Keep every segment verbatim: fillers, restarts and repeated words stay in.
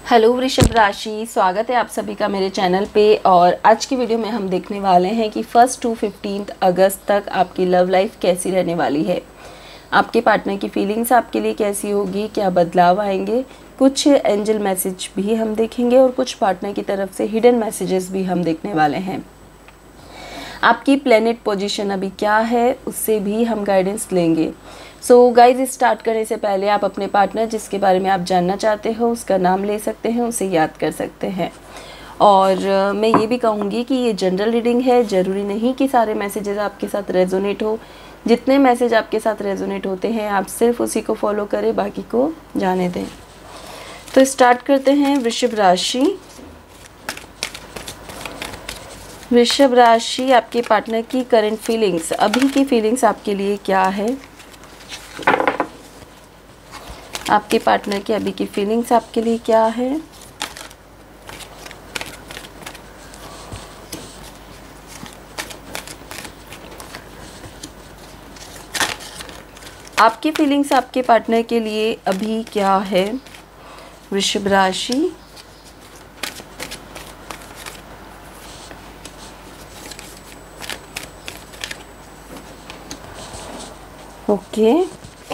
Hello वृषभ राशि, स्वागत है आप सभी का मेरे चैनल पे। और आज की वीडियो में हम देखने वाले हैं कि फर्स्ट टू फिफ्टींथ अगस्त तक आपकी लव लाइफ कैसी रहने वाली है। आपके पार्टनर की फीलिंग्स आपके लिए कैसी होगी, क्या बदलाव आएंगे, कुछ एंजल मैसेज भी हम देखेंगे और कुछ पार्टनर की तरफ से हिडन मैसेजेस भी हम देखने वाले हैं। आपकी प्लेनेट पोजीशन अभी क्या है उससे भी हम गाइडेंस लेंगे। सो गाइज, स्टार्ट करने से पहले आप अपने पार्टनर जिसके बारे में आप जानना चाहते हो उसका नाम ले सकते हैं, उसे याद कर सकते हैं। और uh, मैं ये भी कहूँगी कि ये जनरल रीडिंग है, ज़रूरी नहीं कि सारे मैसेजेस आपके साथ रेजोनेट हो। जितने मैसेज आपके साथ रेजोनेट होते हैं आप सिर्फ उसी को फॉलो करें, बाकी को जाने दें। तो स्टार्ट करते हैं। वृषभ राशि, वृषभ राशि आपके पार्टनर की करंट फीलिंग्स, अभी की फीलिंग्स आपके लिए क्या है। आपके पार्टनर की अभी की फीलिंग्स आपके लिए क्या है। आपकी फीलिंग्स आपके पार्टनर के लिए अभी क्या है वृषभ राशि। Okay okay.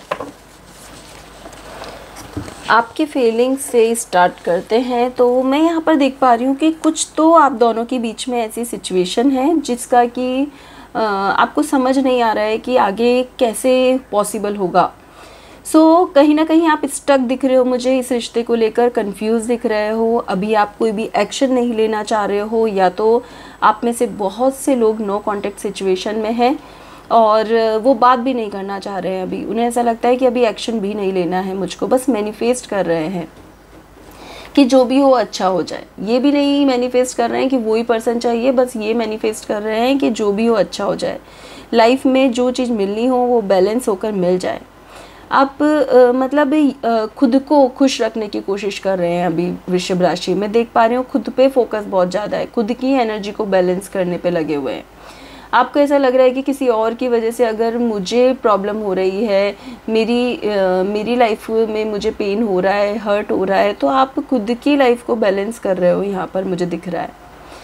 आपकी फीलिंग्स से स्टार्ट करते हैं। तो मैं यहाँ पर देख पा रही हूँ कि कुछ तो आप दोनों के बीच में ऐसी सिचुएशन है जिसका कि आपको समझ नहीं आ रहा है कि आगे कैसे पॉसिबल होगा। सो so, कहीं ना कहीं आप स्टक दिख रहे हो, मुझे इस रिश्ते को लेकर कंफ्यूज दिख रहे हो। अभी आप कोई भी एक्शन नहीं लेना चाह रहे हो, या तो आप में से बहुत से लोग नो कॉन्टेक्ट सिचुएशन में हैं और वो बात भी नहीं करना चाह रहे हैं। अभी उन्हें ऐसा लगता है कि अभी एक्शन भी नहीं लेना है, मुझको बस मैनिफेस्ट कर रहे हैं कि जो भी हो अच्छा हो जाए। ये भी नहीं मैनिफेस्ट कर रहे हैं कि वही पर्सन चाहिए, बस ये मैनिफेस्ट कर रहे हैं कि जो भी हो अच्छा हो जाए, लाइफ में जो चीज़ मिलनी हो वो बैलेंस होकर मिल जाए। आप आ, मतलब आ, खुद को खुश रखने की कोशिश कर रहे हैं अभी वृषभ राशि में। देख पा रही हूँ खुद पे फोकस बहुत ज़्यादा है, खुद की एनर्जी को बैलेंस करने पे लगे हुए हैं। आपको ऐसा लग रहा है कि किसी और की वजह से अगर मुझे प्रॉब्लम हो रही है, मेरी आ, मेरी लाइफ में मुझे पेन हो रहा है, हर्ट हो रहा है, तो आप खुद की लाइफ को बैलेंस कर रहे हो, यहाँ पर मुझे दिख रहा है।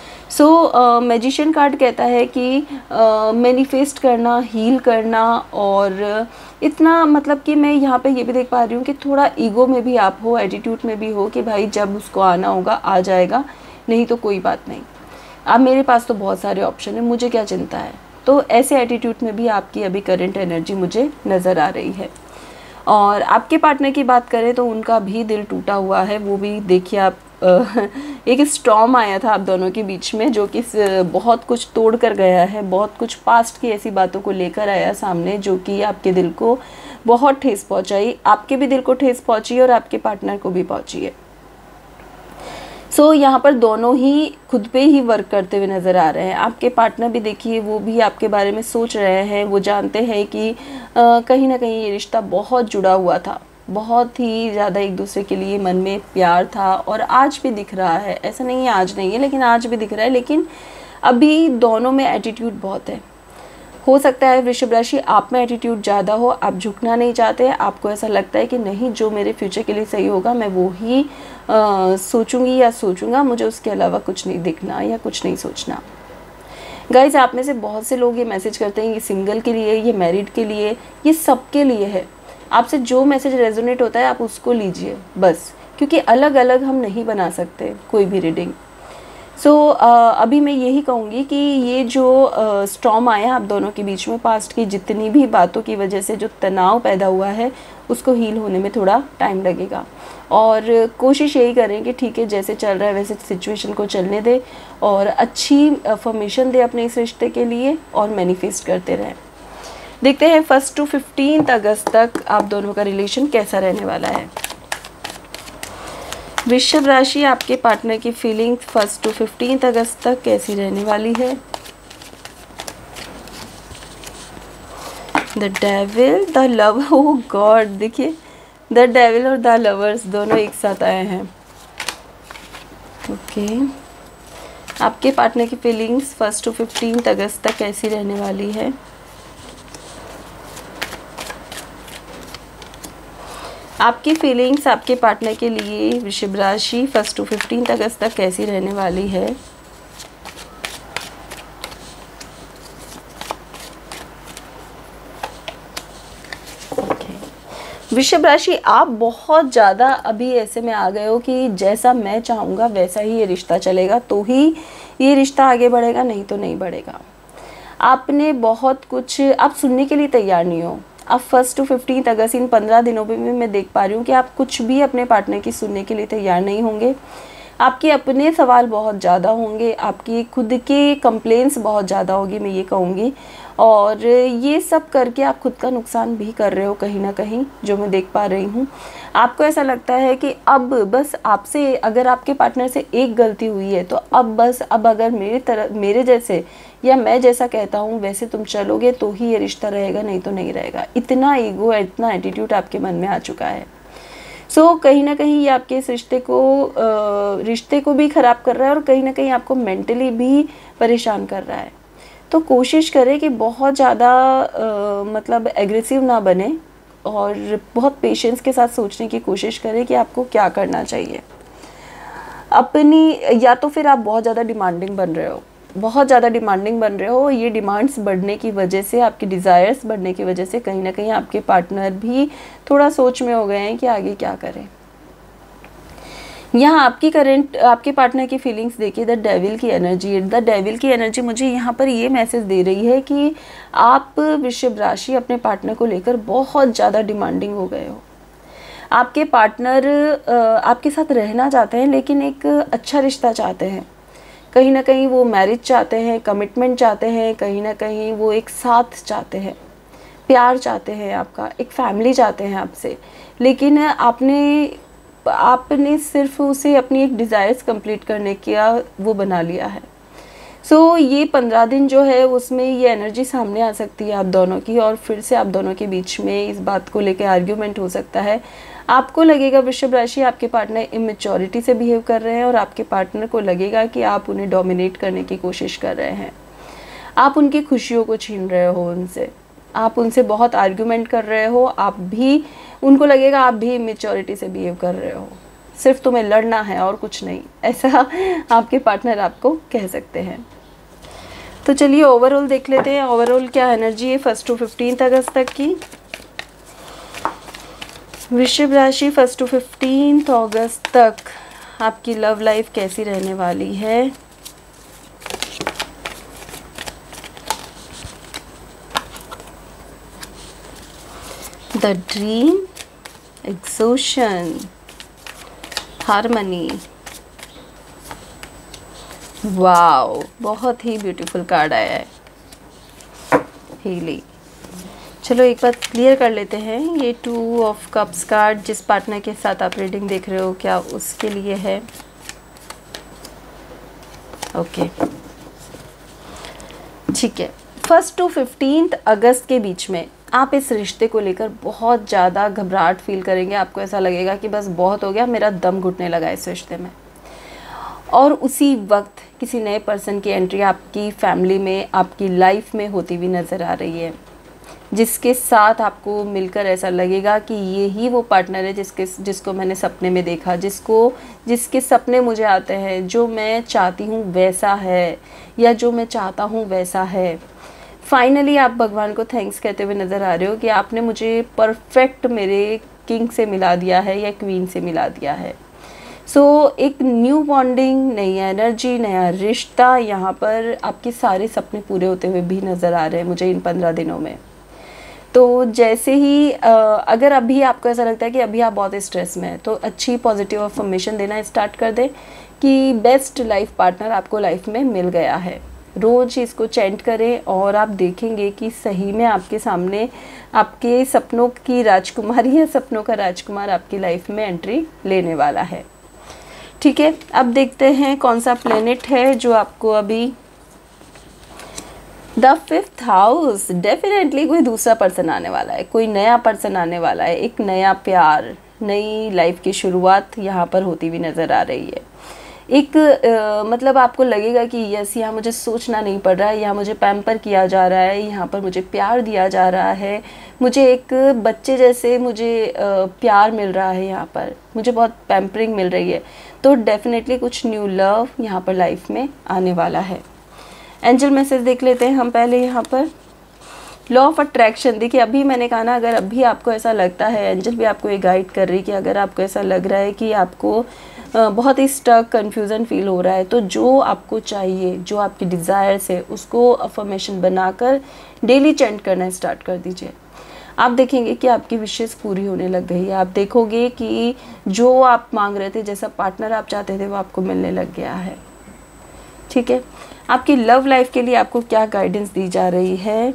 सो मैजिशियन कार्ड कहता है कि मैनिफेस्ट करना, हील करना, और इतना मतलब कि मैं यहाँ पे ये भी देख पा रही हूँ कि थोड़ा ईगो में भी आप हो, एटीट्यूड में भी हो कि भाई जब उसको आना होगा आ जाएगा, नहीं तो कोई बात नहीं, अब मेरे पास तो बहुत सारे ऑप्शन है, मुझे क्या चिंता है। तो ऐसे एटीट्यूड में भी आपकी अभी करंट एनर्जी मुझे नज़र आ रही है। और आपके पार्टनर की बात करें तो उनका भी दिल टूटा हुआ है। वो भी देखिए, आप एक स्टॉर्म आया था आप दोनों के बीच में जो कि बहुत कुछ तोड़ कर गया है, बहुत कुछ पास्ट की ऐसी बातों को लेकर आया सामने जो कि आपके दिल को बहुत ठेस पहुंचाई। आपके भी दिल को ठेस पहुंची और आपके पार्टनर को भी पहुंची है। सो so, यहाँ पर दोनों ही खुद पे ही वर्क करते हुए नज़र आ रहे हैं। आपके पार्टनर भी देखिए, वो भी आपके बारे में सोच रहे हैं। वो जानते हैं कि आ, कहीं ना कहीं ये रिश्ता बहुत जुड़ा हुआ था, बहुत ही ज़्यादा एक दूसरे के लिए मन में प्यार था, और आज भी दिख रहा है। ऐसा नहीं है आज नहीं है, लेकिन आज भी दिख रहा है। लेकिन अभी दोनों में एटीट्यूड बहुत है। हो सकता है वृषभ राशि आप में एटीट्यूड ज़्यादा हो, आप झुकना नहीं चाहते। आपको ऐसा लगता है कि नहीं, जो मेरे फ्यूचर के लिए सही होगा मैं वो ही आ, सोचूंगी या सोचूंगा, मुझे उसके अलावा कुछ नहीं दिखना या कुछ नहीं सोचना। गाइज, आप में से बहुत से लोग ये मैसेज करते हैं, ये सिंगल के लिए, ये मैरिड के लिए, ये सबके लिए है। आपसे जो मैसेज रेजोनेट होता है आप उसको लीजिए बस, क्योंकि अलग अलग हम नहीं बना सकते कोई भी रीडिंग। सो so, uh, अभी मैं यही कहूँगी कि ये जो स्टॉर्म uh, आया आप दोनों के बीच में, पास्ट की जितनी भी बातों की वजह से जो तनाव पैदा हुआ है उसको हील होने में थोड़ा टाइम लगेगा। और कोशिश यही करें कि ठीक है, जैसे चल रहा है वैसे सिचुएशन को चलने दे और अच्छी फॉर्मेशन दे अपने इस रिश्ते के लिए और मैनिफेस्ट करते रहें। देखते हैं फर्स्ट टू फिफ्टींथ अगस्त तक आप दोनों का रिलेशन कैसा रहने वाला है। वृषभ राशि, आपके पार्टनर की feeling first to fifteenth August तक कैसी रहने वाली है। The devil, the love, oh God, देखिए द डेविल और द लवर्स दोनों एक साथ आए हैं। Okay okay. आपके पार्टनर की feelings first to fifteenth August तक कैसी रहने वाली है। आपकी फीलिंग्स आपके पार्टनर के लिए वृषभ राशि फर्स्ट टू फिफ्टीन अगस्त तक कैसी रहने वाली है। वृषभ राशि, आप बहुत ज़्यादा अभी ऐसे में आ गए हो कि जैसा मैं चाहूँगा वैसा ही ये रिश्ता चलेगा तो ही ये रिश्ता आगे बढ़ेगा, नहीं तो नहीं बढ़ेगा। आपने बहुत कुछ, आप सुनने के लिए तैयार नहीं हो। अब फर्स्ट टू फिफ्टीन अगस्त इन पंद्रह दिनों में भी मैं देख पा रही हूँ कि आप कुछ भी अपने पार्टनर की सुनने के लिए तैयार नहीं होंगे। आपके अपने सवाल बहुत ज़्यादा होंगे, आपकी खुद के कंप्लेंट्स बहुत ज़्यादा होगी, मैं ये कहूँगी। और ये सब करके आप खुद का नुकसान भी कर रहे हो कहीं ना कहीं, जो मैं देख पा रही हूँ। आपको ऐसा लगता है कि अब बस आपसे, अगर आपके पार्टनर से एक गलती हुई है तो अब बस, अब अगर मेरे तरह मेरे जैसे या मैं जैसा कहता हूँ वैसे तुम चलोगे तो ही ये रिश्ता रहेगा, नहीं तो नहीं रहेगा। इतना ईगो, इतना एटीट्यूड आपके मन में आ चुका है। सो so, कहीं ना कहीं ये आपके इस रिश्ते को रिश्ते को भी ख़राब कर रहा है और कहीं ना कहीं आपको मेंटली भी परेशान कर रहा है। तो कोशिश करें कि बहुत ज़्यादा मतलब एग्रेसिव ना बने और बहुत पेशेंस के साथ सोचने की कोशिश करें कि आपको क्या करना चाहिए अपनी। या तो फिर आप बहुत ज़्यादा डिमांडिंग बन रहे हो, बहुत ज़्यादा डिमांडिंग बन रहे हो। ये डिमांड्स बढ़ने की वजह से, आपकी डिज़ायर्स बढ़ने की वजह से कहीं ना कहीं आपके पार्टनर भी थोड़ा सोच में हो गए हैं कि आगे क्या करें। यहाँ आपकी करंट, आपके पार्टनर की फीलिंग्स देखिए, द डेविल की एनर्जी। द डेविल की एनर्जी मुझे यहाँ पर ये मैसेज दे रही है कि आप वृषभ राशि अपने पार्टनर को लेकर बहुत ज़्यादा डिमांडिंग हो गए हो। आपके पार्टनर आपके साथ रहना चाहते हैं लेकिन एक अच्छा रिश्ता चाहते हैं। कहीं ना कहीं वो मैरिज चाहते हैं, कमिटमेंट चाहते हैं, कहीं ना कहीं वो एक साथ चाहते हैं, प्यार चाहते हैं आपका, एक फैमिली चाहते हैं आपसे। लेकिन आपने आपने सिर्फ उसे अपनी एक डिज़ायर्स कंप्लीट करने का वो बना लिया है। सो so, ये पंद्रह दिन जो है उसमें ये एनर्जी सामने आ सकती है आप दोनों की, और फिर से आप दोनों के बीच में इस बात को लेकर आर्ग्यूमेंट हो सकता है। आपको लगेगा वृषभ राशि आपके पार्टनर इमेच्योरिटी से बिहेव कर रहे हैं और आपके पार्टनर को लगेगा कि आप उन्हें डोमिनेट करने की कोशिश कर रहे हैं, आप उनकी खुशियों को छीन रहे हो उनसे, आप उनसे बहुत आर्ग्यूमेंट कर रहे हो। आप भी, उनको लगेगा आप भी इमेच्योरिटी से बिहेव कर रहे हो, सिर्फ तुम्हें लड़ना है और कुछ नहीं, ऐसा आपके पार्टनर आपको कह सकते हैं। तो चलिए ओवरऑल देख लेते हैं, ओवरऑल क्या एनर्जी है फर्स्ट टू फिफ्टीन अगस्त तक की। वृषभ राशि फर्स्ट टू फिफ्टीन अगस्त तक आपकी लव लाइफ कैसी रहने वाली है। The dream, exhaustion, harmony. Wow, बहुत ही ब्यूटीफुल कार्ड आया है, हीलिंग। चलो एक बात क्लियर कर लेते हैं, ये टू ऑफ कप्स कार्ड जिस पार्टनर के साथ आप रीडिंग देख रहे हो क्या उसके लिए है। ओके ठीक है, फर्स्ट टू फिफ्टीन अगस्त के बीच में आप इस रिश्ते को लेकर बहुत ज़्यादा घबराहट फील करेंगे। आपको ऐसा लगेगा कि बस बहुत हो गया, मेरा दम घुटने लगा इस रिश्ते में। और उसी वक्त किसी नए पर्सन की एंट्री आपकी फैमिली में, आपकी लाइफ में होती हुई नज़र आ रही है, जिसके साथ आपको मिलकर ऐसा लगेगा कि ये ही वो पार्टनर है जिसके जिसको मैंने सपने में देखा, जिसको जिसके सपने मुझे आते हैं, जो मैं चाहती हूँ वैसा है, या जो मैं चाहता हूँ वैसा है। फाइनली आप भगवान को थैंक्स कहते हुए नज़र आ रहे हो कि आपने मुझे परफेक्ट मेरे किंग से मिला दिया है या क्वीन से मिला दिया है। सो so, एक न्यू बॉन्डिंग, नई एनर्जी, नया रिश्ता, यहाँ पर आपके सारे सपने पूरे होते हुए भी नज़र आ रहे हैं मुझे इन पंद्रह दिनों में। तो जैसे ही अगर अभी आपको ऐसा लगता है कि अभी आप बहुत स्ट्रेस में हैं, तो अच्छी पॉजिटिव अफर्मेशन देना स्टार्ट कर दें कि बेस्ट लाइफ पार्टनर आपको लाइफ में मिल गया है। रोज़ इसको चैंट करें और आप देखेंगे कि सही में आपके सामने आपके सपनों की राजकुमारी या सपनों का राजकुमार आपकी लाइफ में एंट्री लेने वाला है। ठीक है, अब देखते हैं कौन सा प्लेनेट है जो आपको अभी, द फिफ्थ हाउस। डेफिनेटली कोई दूसरा पर्सन आने वाला है, कोई नया पर्सन आने वाला है, एक नया प्यार, नई लाइफ की शुरुआत यहाँ पर होती हुई नज़र आ रही है। एक आ, मतलब आपको लगेगा कि यस, यहाँ मुझे सोचना नहीं पड़ रहा है, यहाँ मुझे पैम्पर किया जा रहा है, यहाँ पर मुझे प्यार दिया जा रहा है, मुझे एक बच्चे जैसे मुझे आ, प्यार मिल रहा है, यहाँ पर मुझे बहुत पैम्परिंग मिल रही है। तो डेफिनेटली कुछ न्यू लव यहाँ पर लाइफ में आने वाला है। एंजल मैसेज देख लेते हैं हम पहले यहाँ पर। लॉ ऑफ अट्रैक्शन, देखिए अभी मैंने कहा ना, अगर अभी आपको ऐसा लगता है, एंजल भी आपको ये गाइड कर रही है कि अगर आपको ऐसा लग रहा है कि आपको बहुत ही स्टक कन्फ्यूज़न फील हो रहा है, तो जो आपको चाहिए, जो आपकी डिज़ायर्स है, उसको अफर्मेशन बनाकर डेली चैंट करना स्टार्ट कर दीजिए। आप देखेंगे कि आपकी विशेष पूरी होने लग गई है। आप देखोगे कि जो आप मांग रहे थे, जैसा पार्टनर आप चाहते थे, वो आपको मिलने लग गया है। ठीक है, आपकी लव लाइफ के लिए आपको क्या गाइडेंस दी जा रही है?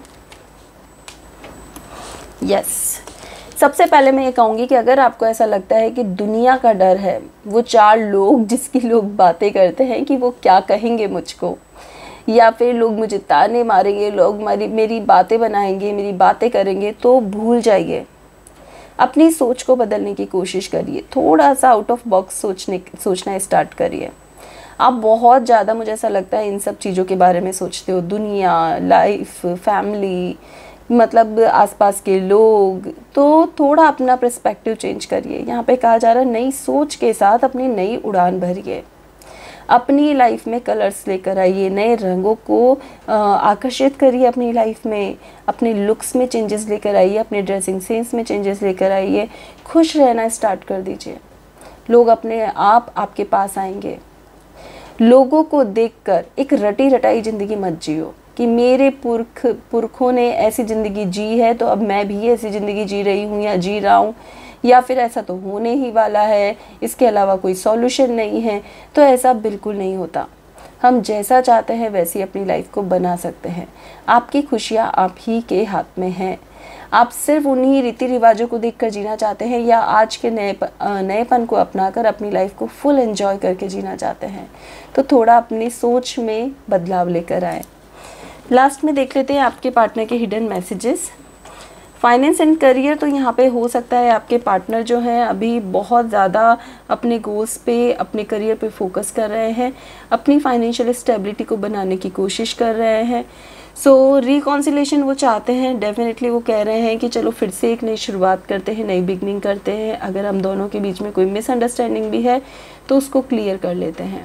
Yes yes. सबसे पहले मैं ये कहूँगी कि अगर आपको ऐसा लगता है कि दुनिया का डर है, वो चार लोग जिसकी लोग बातें करते हैं कि वो क्या कहेंगे मुझको, या फिर लोग मुझे ताने मारेंगे, लोग मेरी मेरी बातें बनाएंगे, मेरी बातें करेंगे, तो भूल जाइए। अपनी सोच को बदलने की कोशिश करिए, थोड़ा सा आउट ऑफ बॉक्स सोचने सोचना स्टार्ट करिए। आप बहुत ज़्यादा, मुझे ऐसा लगता है, इन सब चीज़ों के बारे में सोचते हो, दुनिया, लाइफ, फैमिली, मतलब आसपास के लोग। तो थोड़ा अपना पर्सपेक्टिव चेंज करिए। यहाँ पे कहा जा रहा है नई सोच के साथ अपनी नई उड़ान भरिए, अपनी लाइफ में कलर्स लेकर आइए, नए रंगों को आकर्षित करिए अपनी लाइफ में, अपने लुक्स में चेंजेस लेकर आइए, अपने ड्रेसिंग सेंस में चेंजेस लेकर आइए, खुश रहना स्टार्ट कर दीजिए। लोग अपने आप आपके पास आएंगे। लोगों को देखकर एक रटी रटाई ज़िंदगी मत जियो कि मेरे पुरख पुरखों ने ऐसी ज़िंदगी जी है तो अब मैं भी ऐसी ज़िंदगी जी रही हूँ या जी रहा हूँ, या फिर ऐसा तो होने ही वाला है, इसके अलावा कोई सॉल्यूशन नहीं है। तो ऐसा बिल्कुल नहीं होता। हम जैसा चाहते हैं वैसी अपनी लाइफ को बना सकते हैं। आपकी खुशियाँ आप ही के हाथ में हैं। आप सिर्फ उन्हीं रीति रिवाजों को देखकर जीना चाहते हैं, या आज के नए नएपन को अपनाकर अपनी लाइफ को फुल एंजॉय करके जीना चाहते हैं, तो थोड़ा अपनी सोच में बदलाव लेकर आए। लास्ट में देख लेते हैं आपके पार्टनर के hidden messages. Finance and career, तो यहाँ पे हो सकता है आपके पार्टनर जो हैं अभी बहुत ज़्यादा अपने गोल्स पे, अपने करियर पे फोकस कर रहे हैं, अपनी फाइनेंशियल स्टेबिलिटी को बनाने की कोशिश कर रहे हैं। सो रिकॉन्सिलेशन वो चाहते हैं, डेफिनेटली वो कह रहे हैं कि चलो फिर से एक नई शुरुआत करते हैं, नई बिगनिंग करते हैं। अगर हम दोनों के बीच में कोई मिसअंडरस्टैंडिंग भी है तो उसको क्लियर कर लेते हैं।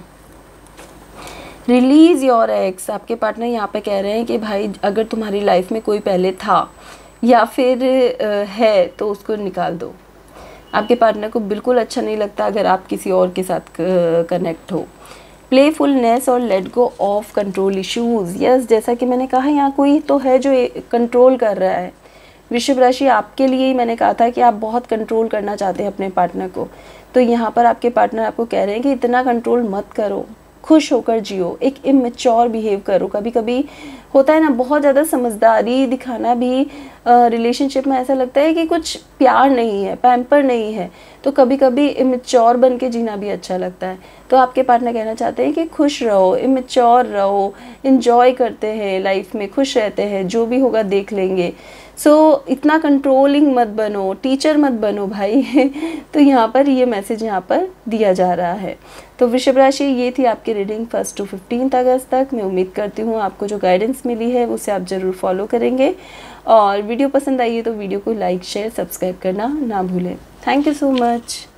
रिलीज़ योर एक्स, आपके पार्टनर यहाँ पे कह रहे हैं कि भाई अगर तुम्हारी लाइफ में कोई पहले था या फिर है तो उसको निकाल दो। आपके पार्टनर को बिल्कुल अच्छा नहीं लगता अगर आप किसी और के साथ कनेक्ट हो। प्लेफुलनेस और let go of control issues. Yes, जैसा कि मैंने कहा, यहाँ कोई तो है जो कंट्रोल कर रहा है। वृषभ राशि, आपके लिए ही मैंने कहा था कि आप बहुत कंट्रोल करना चाहते हैं अपने पार्टनर को। तो यहाँ पर आपके पार्टनर आपको कह रहे हैं कि इतना कंट्रोल मत करो, खुश होकर जियो, एक इमेच्योर बिहेव करो। कभी कभी होता है ना, बहुत ज़्यादा समझदारी दिखाना भी रिलेशनशिप में ऐसा लगता है कि कुछ प्यार नहीं है, पैम्पर नहीं है, तो कभी कभी इमेच्योर बन के जीना भी अच्छा लगता है। तो आपके पार्टनर कहना चाहते हैं कि खुश रहो, इमेच्योर रहो, इन्जॉय करते हैं लाइफ में, खुश रहते हैं, जो भी होगा देख लेंगे। सो so, इतना कंट्रोलिंग मत बनो, टीचर मत बनो भाई। तो यहाँ पर ये मैसेज यहाँ पर दिया जा रहा है। तो वृषभ राशि, ये थी आपकी रीडिंग फर्स्ट टू फिफ्टीन अगस्त तक। मैं उम्मीद करती हूँ आपको जो गाइडेंस मिली है उसे आप ज़रूर फॉलो करेंगे, और वीडियो पसंद आई है तो वीडियो को लाइक, शेयर, सब्सक्राइब करना ना भूलें। Thank you so much.